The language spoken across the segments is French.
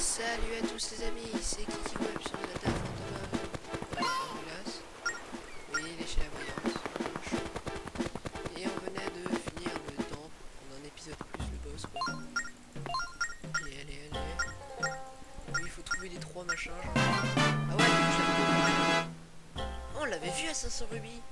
Salut à tous les amis, c'est Kiki Web sur la Dame Fantôme en glace. Oui, il est chez la voyance. Et on venait de finir le temple en un épisode plus le boss quoi. Allez. Oui, il faut trouver les 3 machins. Ah ouais, oh, on l'avait vu à 500 rubis.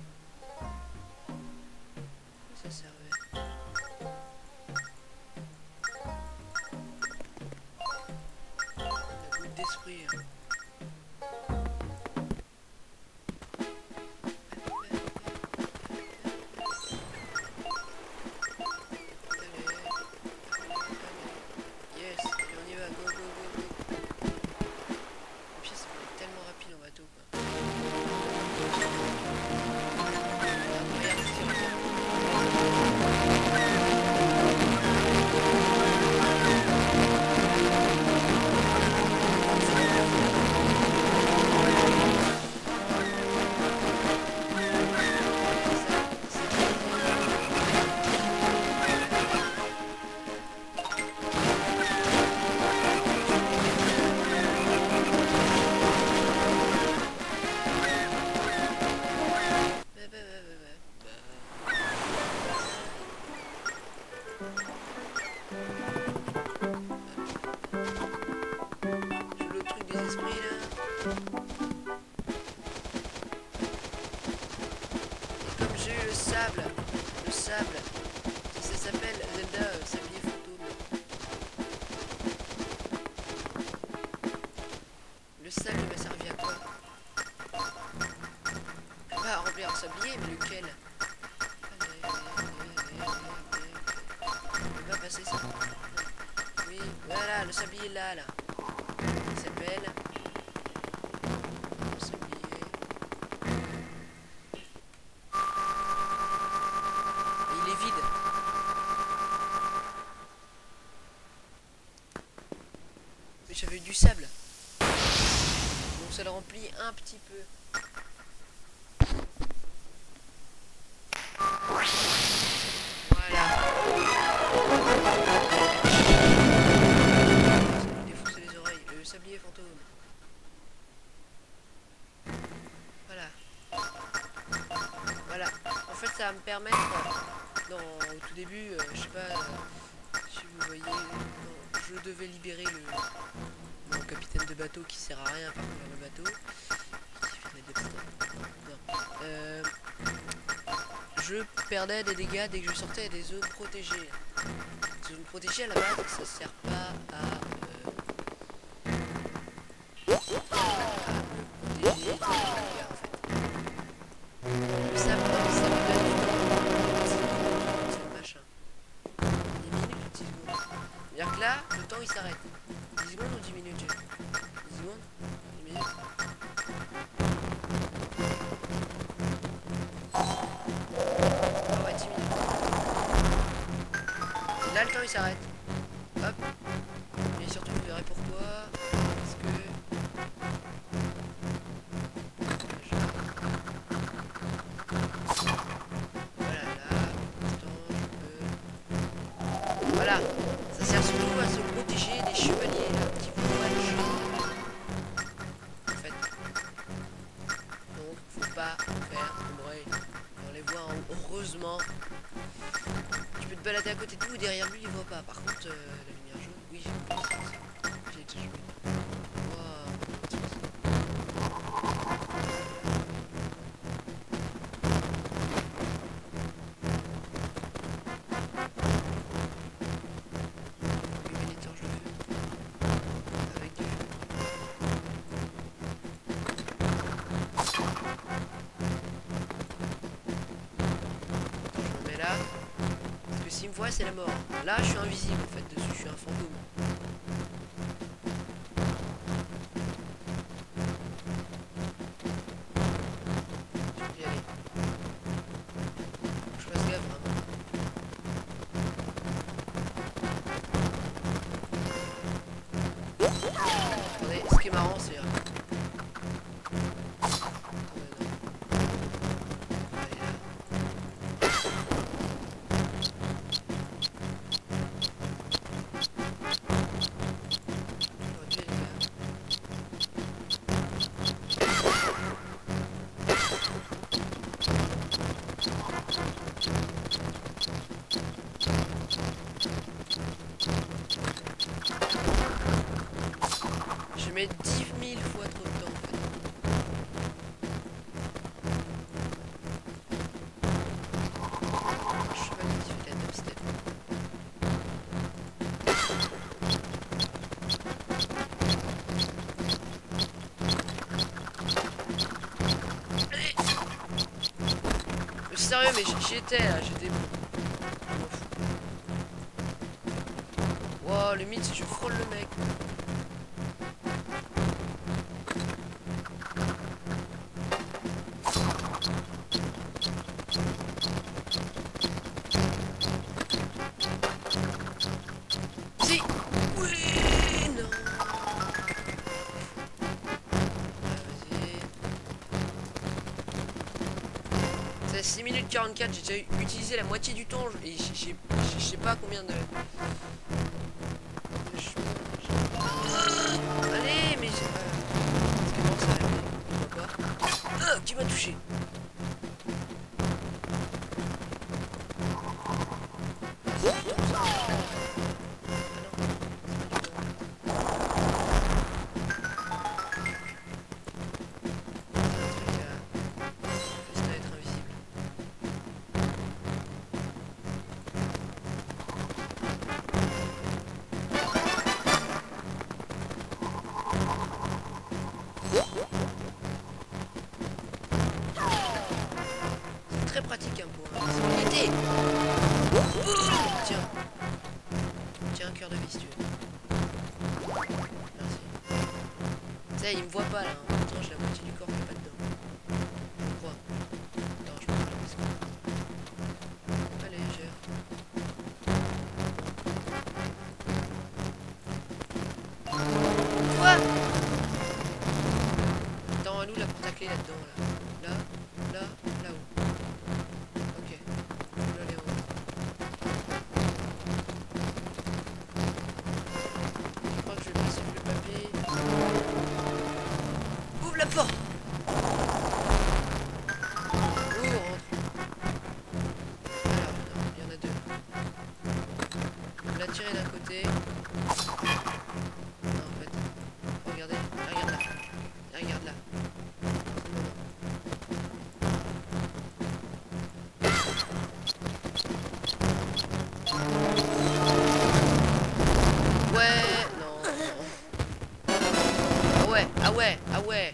Ça servait. La goutte d'esprit. Le sable, ça s'appelle Zelda Sablier Fantôme. Le sable il m'a servi à quoi? Pas à remplir un sablier, mais lequel? Il va passer ça. Oui, voilà, le sablier là. Il s'appelle... J'avais du sable, donc ça le remplit un petit peu. Voilà. Ça lui défoncer les oreilles. Le sablier fantôme. Voilà. En fait, ça va me permettre, au tout début, je sais pas si vous voyez, je devais libérer mon capitaine de bateau qui sert à rien par contre le bateau. Je perdais des dégâts dès que je sortais des zones protégées. Les zones protégées à la base, ça sert pas à me protéger des dégâts en fait. Ça me donne ce machin. 10 minutes ou 10 secondes. C'est-à-dire que là, le temps il s'arrête. 10 secondes ou 10 minutes 10 secondes 10 minutes. Ah ouais, 10 minutes. Et là, le temps il s'arrête. Hop. Et surtout, vous verrez pourquoi. Parce que... Voilà, ça sert surtout à se protéger des chevaliers là, qui vous voient en fait. Donc, faut pas faire bruit. On les voit heureusement. Tu peux te balader à côté de vous, derrière lui, il voit pas. Par contre, la lumière jaune, oui, j'ai déjà joué. Parce que s'il me voit, c'est la mort. Là, je suis invisible en fait dessus, je suis un fantôme. Je vais y aller. Faut que je fasse gaffe vraiment. Attendez, ce qui est marrant, c'est... mets 10 000 fois trop de temps en fait. Un cheval qui fait la dubstep. Sérieux, mais j'y étais là, j'étais bon. Wow, limite si je frôle le mec. Si. Oui, non. Vas-y. C'est 6 minutes 44, j'ai déjà utilisé la moitié du temps et je sais pas combien de... Allez, mais c'est comment ça va aller? Pourquoi pas? Qui m'a touché? Très pratique hein, pour l'unité. Tiens. Tiens, un cœur de vie si tu veux. Merci. Tu sais, il me voit pas là. Hein. Attends, j'ai la moitié du corps qui est pas dedans. Je crois. Attends, je peux pas le risque. Allez, gère. Quoi? Attends, à nous la porte à clé là-dedans là. Là, là-haut. Ok. Je vais aller en haut. Je crois que je vais passer le papier. Ouvre la porte! Oh, on rentre. Alors, non, il y en a deux. On l'a tiré d'un côté. Non, en fait. Regardez, regarde là. Regarde là. Ouais, non, non. Ah ouais, ah ouais, ah ouais.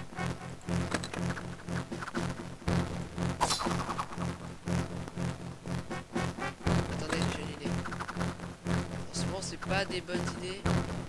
Attendez, j'ai une idée. Franchement, c'est pas des bonnes idées.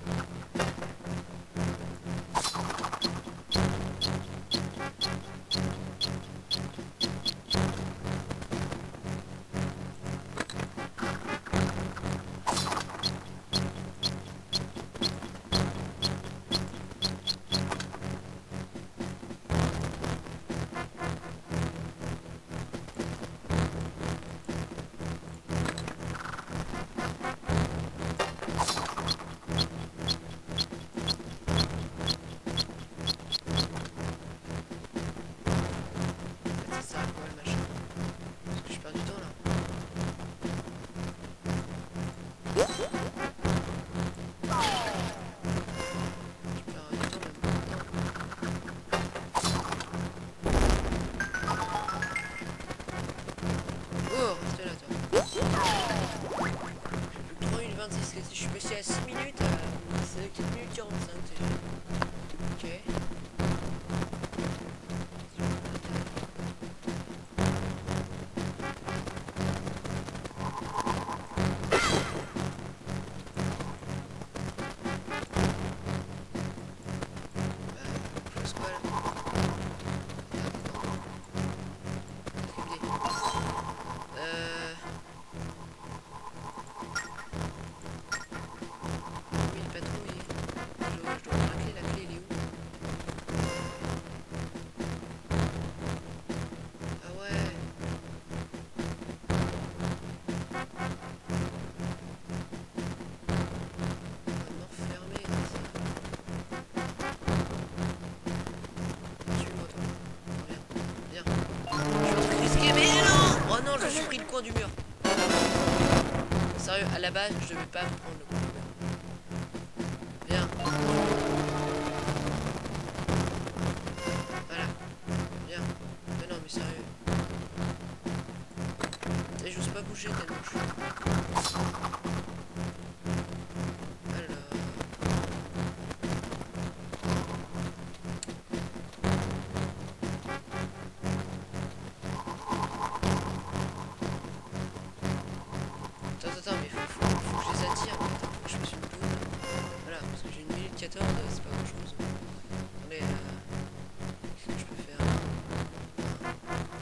Je suis passé à 6 minutes, c'est 4 minutes 45 déjà. Ok. Close quoi là? Oui, le patron, je dois prendre la clé elle est où? Ah ouais. On va m'enfermer ici. Suis-moi toi. Viens, viens. Je suis en train de risquer, mais non! Oh non, je me suis pris le coin du mur. Sérieux, à la base, je devais pas me prendre le coin du mur. Viens.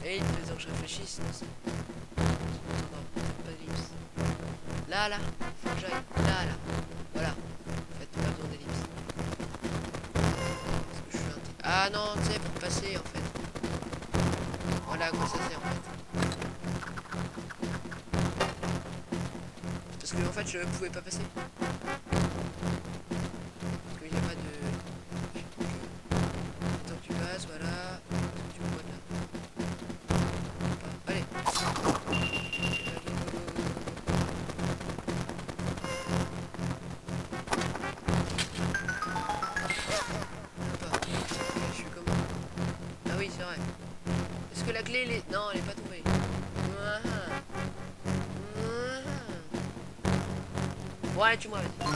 Et il faisait que je réfléchisse. Non, non, pas d'ellipse. Là, là, faut que j'aille. Là, là. Voilà. En fait, pas besoin d'ellipse. Parce que je suis ah non, tu sais, pour passer en fait. Voilà à quoi ça sert en fait. Parce que en fait, je pouvais pas passer. Parce qu'il n'y a pas de. Attends que tu passes, voilà. Tu me vois là. Allez. Je suis comment? Ah oui, c'est vrai. Est-ce que la clé, elle est... Non, elle est pas tombée. Bon, allez, tu moi, vas-y.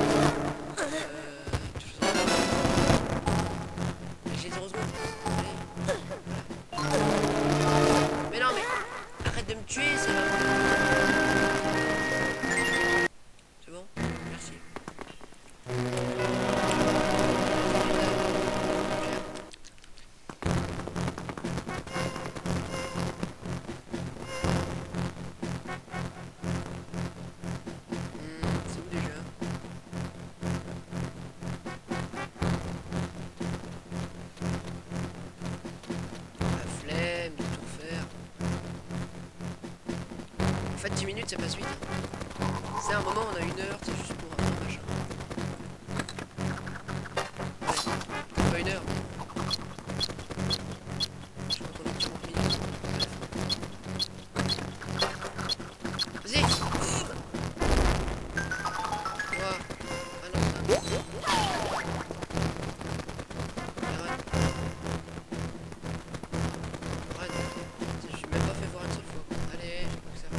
J'ai 0 secondes. Allez. Mais non, mais arrête de me tuer, ça va. C'est bon? Merci. C'est où déjà? La flemme de tout faire. En fait, 10 minutes, ça passe vite. C'est un moment, on a 1 heure, c'est juste pour un machin. Ouais, pas 1 heure. Je crois qu'on a 30 minutes. Vas-y! Quoi? Ah non, ça. Arrête. Arrête. Je suis même pas fait voir une seule fois. Allez, je crois que ça va.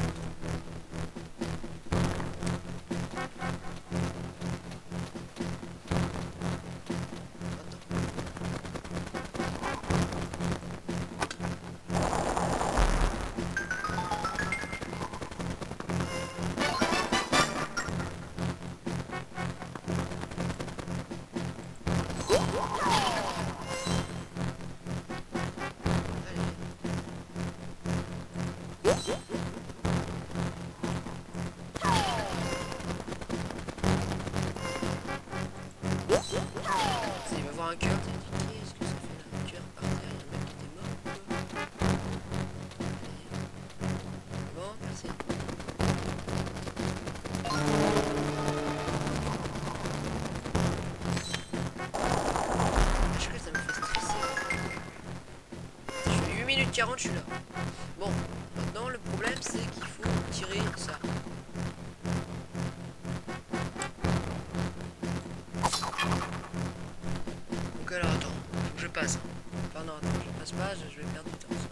Il va voir un cœur, t'as dit qu'est-ce que ça fait là? Un cœur par terre, il y a un mec qui était mort ou quoi? Bon, merci. Je crois que ça me fait stresser. Je fais 8 minutes 40, je suis là. Bon, maintenant le problème c'est qu'il faut tirer ça. Donc alors attends, faut que je passe. Enfin non, attends, je passe pas, je vais perdre du temps.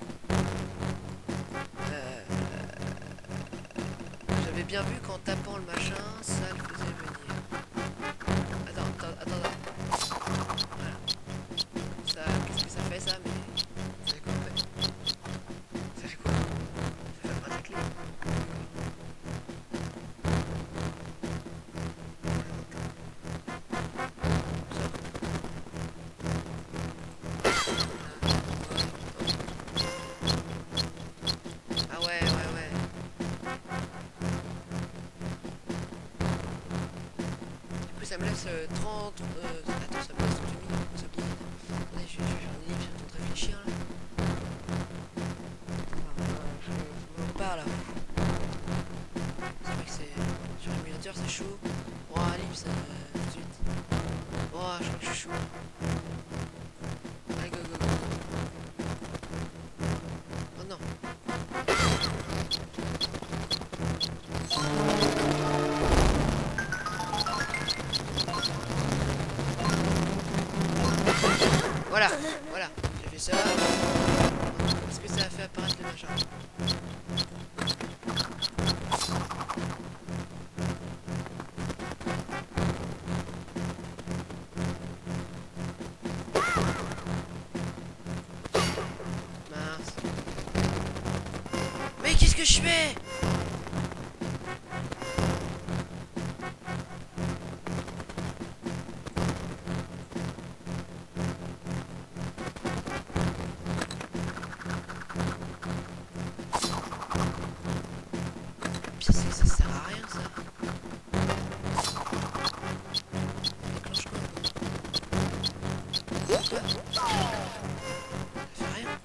J'avais bien vu qu'en tapant le machin, ça le faisait venir. Attends. Voilà. Ça, qu'est-ce que ça fait ça? Mais ça fait quoi en fait? Ça fait quoi? Ça fait pas ta clé. Ah ouais. Du coup ça me laisse 30... attends, ça me laisse 2 minutes pour ça glisse. Attendez, je vais faire une ellipse, j'ai le temps de réfléchir là. Je me repars là. C'est vrai que c'est... Sur l'émulateur c'est chaud. Oh, ellipse tout de suite. Oh, je crois que je suis chaud. Allez, go. Oh non. Voilà, j'ai fait ça. Est-ce que ça a fait apparaître le machin? Mince. Mais qu'est-ce que je fais? Ça fait rien.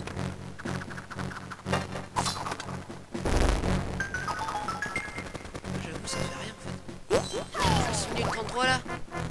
J'avoue, ça fait rien en fait. 6 minutes 33 là.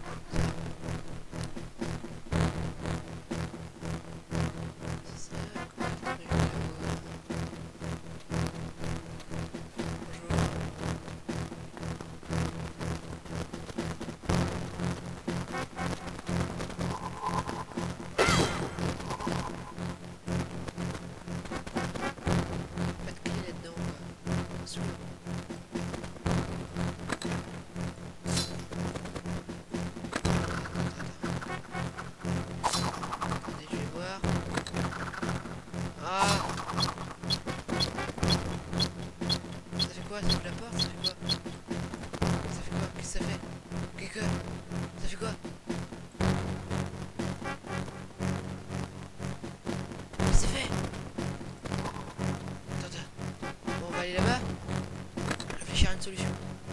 Ça ouvre la porte, ça fait quoi? Ça fait quoi? Qu'est-ce que ça fait? Qu'est-ce que... Ça fait quoi? Qu'est-ce que c'est fait? Attends. Bon, on va aller là-bas. Réfléchir à une solution.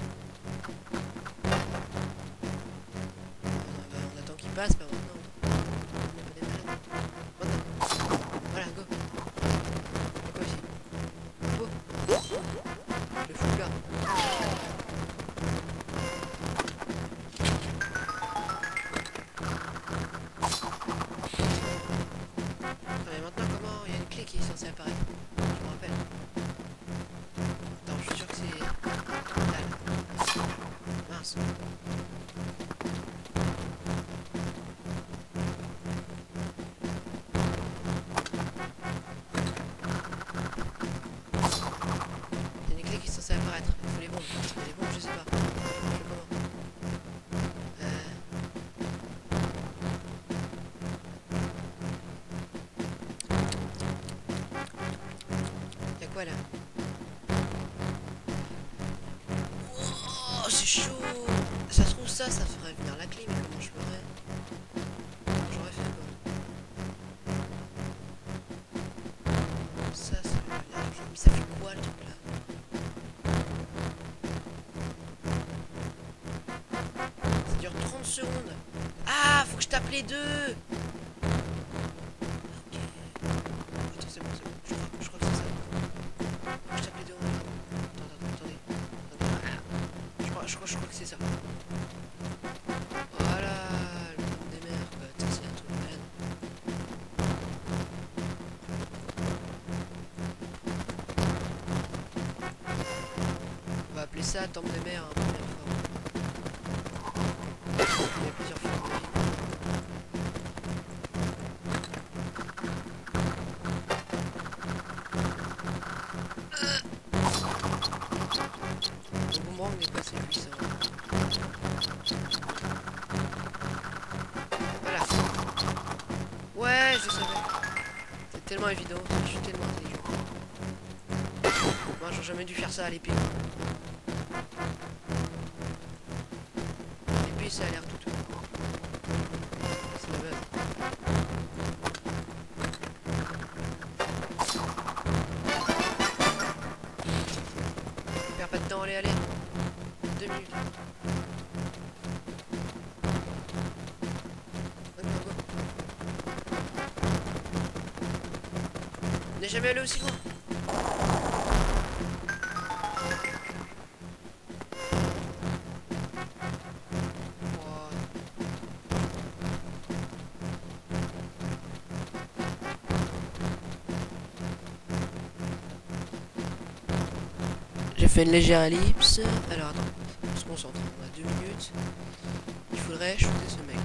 On attend qu'il passe, mais maintenant... On n'est pas des malades. Voilà, go. Y'a quoi ici? Oh. Le fou là. Mais maintenant comment? Il y a une clé qui est censée apparaître. Je me rappelle. Attends, je suis sûr que c'est... Là. Mince. Il y a une clé qui est censée apparaître. Il faut les bombes. Les bombes, je sais pas. Je sais comment. Y'a quoi là? Oh, c'est chaud! Ça se trouve ça ferait venir la clé, mais comment je ferais? J'aurais fait quoi? Ça fait large. Mais ça fait quoi le truc là? Ça dure 30 secondes. Ah, faut que je tape les deux! Ok. Attends, c'est bon. Je crois que c'est ça. Faut que je tape les deux en même temps. Attendez. Je crois que c'est ça. Voilà, le monde des mers, quoi. C'est un truc man. On va appeler ça Temple des mers, hein, première fois. Il y a plusieurs fois dans ma vie. Le boomerang n'est pas assez puissant. Voilà. Ouais, je savais. C'est tellement évident. Je suis tellement intelligent. Moi, j'aurais jamais dû faire ça à l'épée. L'épée, ça a l'air tout. C'est la base. On perd pas de temps, allez. 2 minutes. Go. On n'est jamais allé aussi loin. J'ai fait une légère ellipse. Alors attends, on se concentre. On a 2 minutes. Il faudrait shooter ce mec.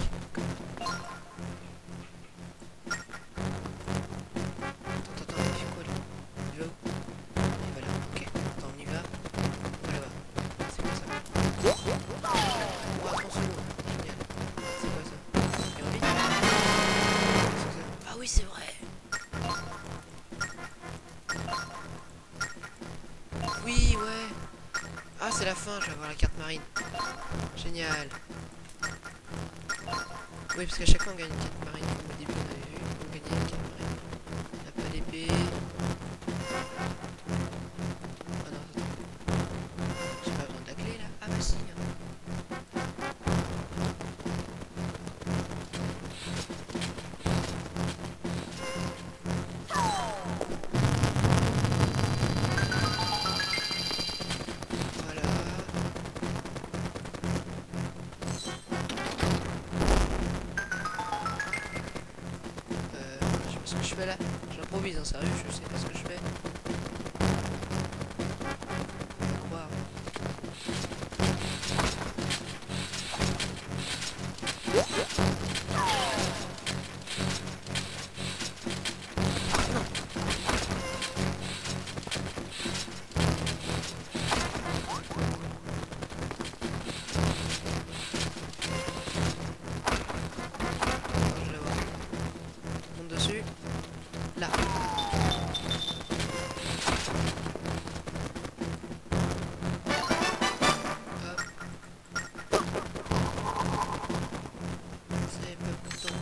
Attends, il fait quoi là? Il va où? Il va là, ok. Attends, on y va. On va là-bas. C'est quoi ça? Oh, 30 secondes. Génial. C'est quoi ça? Et en vite? Ah oui, c'est vrai. Oui, ouais. Ah, c'est la fin, je vais avoir la carte marine. Génial. Oui, parce qu'à chaque fois on gagne une carte marine. Comme au début on avait vu, on gagnait une carte marine. On n'a pas l'épée. Ah non, attends. J'ai pas besoin de la clé là. Ah bah si. fais là? J'improvise, hein, sérieux, je sais pas ce que je fais. Faut croire. Je la vois. Monte dessus. Là. Hop. C'est pas content.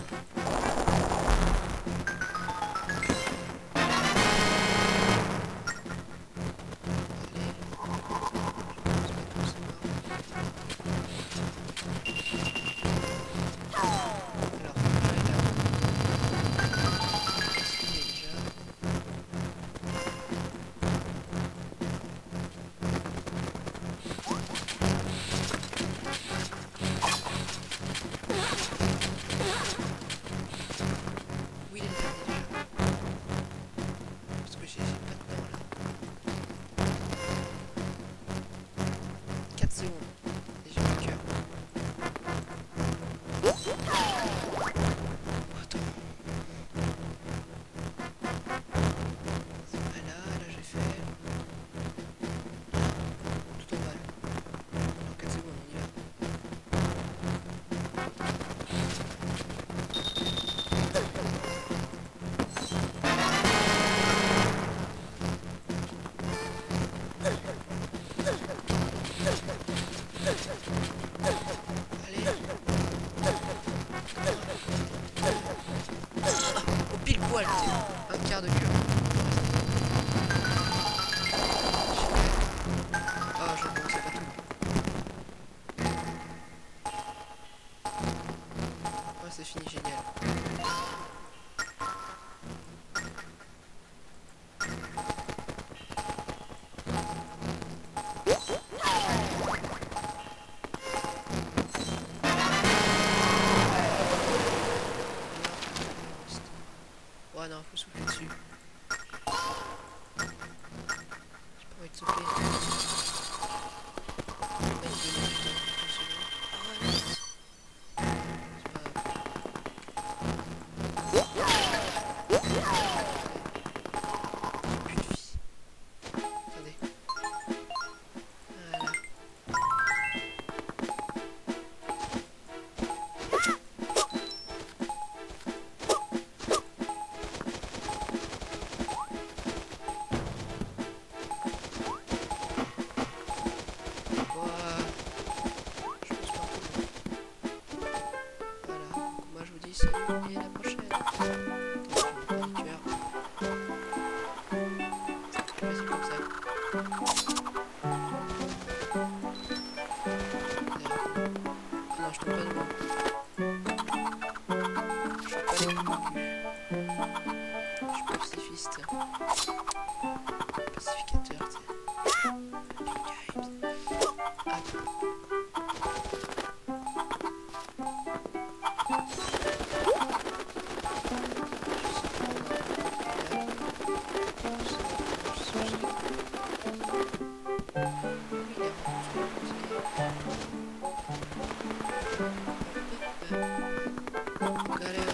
Oui, il est là déjà. Parce que j'ai pas de temps là. 4 secondes. Et j'ai plus de cœur. Attends. C'est pas là, là j'ai fait. Tout en bas là. Dans 4 secondes, on y va. Allez. Au pile poil, t'es un quart de cœur. Ah, je pense, c'est pas tout. Ouais, c'est fini, génial. Ouais, non, faut souffler dessus. J'ai pas envie de souffler. On va me donner du temps. 2 secondes. Ah, mince. C'est pas grave. J'ai plus de vie. Attendez. Voilà. Voilà, donc moi je vous dis salut et à la prochaine. Attention, paniqueur. C'est facile comme ça. Ah non, je tombe pas dedans. Je suis pas les non plus. Je suis pacifiste. Pacificateur, tu sais. Got it.